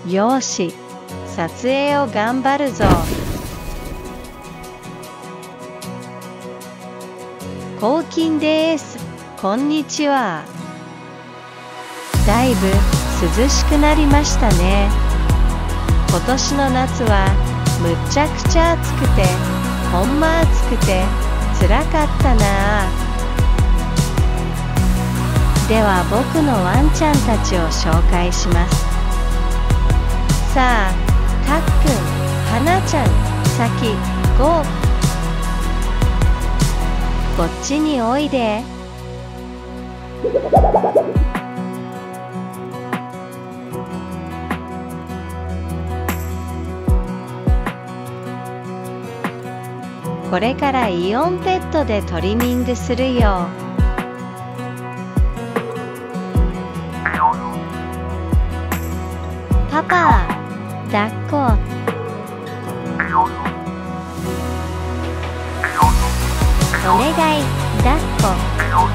よし、撮影を頑張るぞ。コウキンです。こんにちは。だいぶ涼しくなりましたね。今年の夏はむっちゃくちゃ暑くて、ほんま暑くてつらかったなあ。では僕のワンちゃんたちを紹介します。さあ、たっくん、はなちゃん、さき、ゴー。こっちにおいで。これからイオンペットでトリミングするよ。パパ、抱っこ。お願い、抱っこ。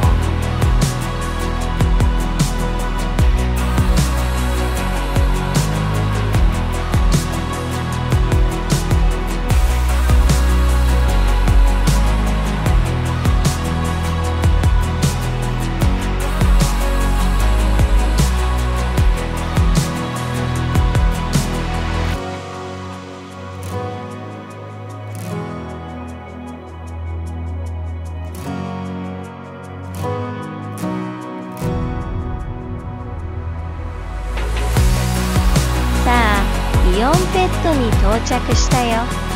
イオンペットに到着したよ。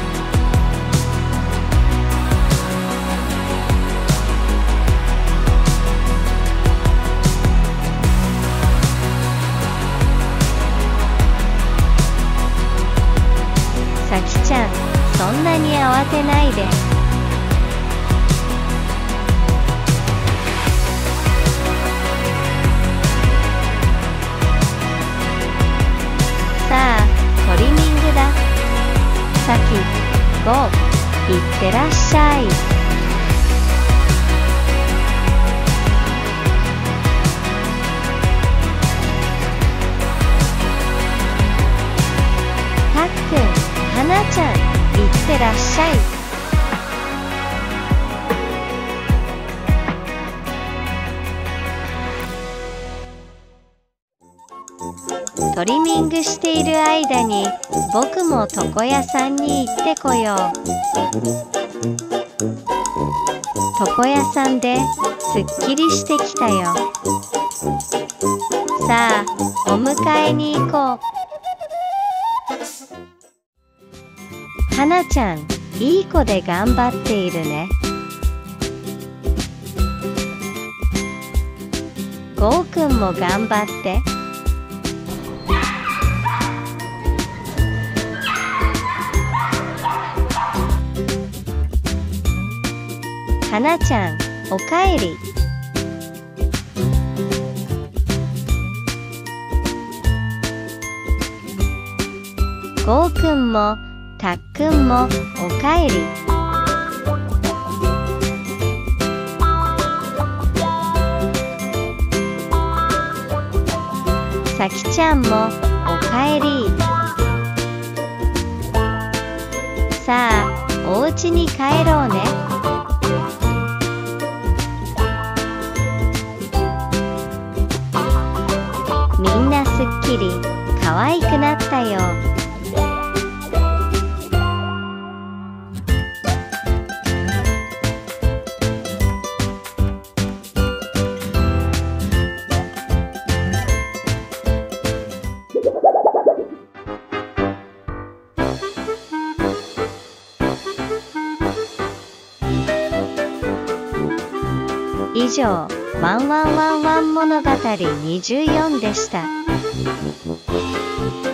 さきちゃん、そんなに慌てないで。さあ、トリミングだ。さき、ゴー、いってらっしゃい。たっくん、はなちゃん、いってらっしゃい。トリミングしている間に僕も床屋さんに行ってこよう。床屋さんですっきりしてきたよ。さあ、お迎えに行こう。はなちゃん、いい子で頑張っているね。ゴーくんも頑張って。はなちゃん、おかえり。ゴーくんもたっくんもおかえり。さきちゃんもおかえり。さあ、おうちに帰ろうね。みんなすっきり可愛くなったよ。以上、ワンワンワンワン物語24でした。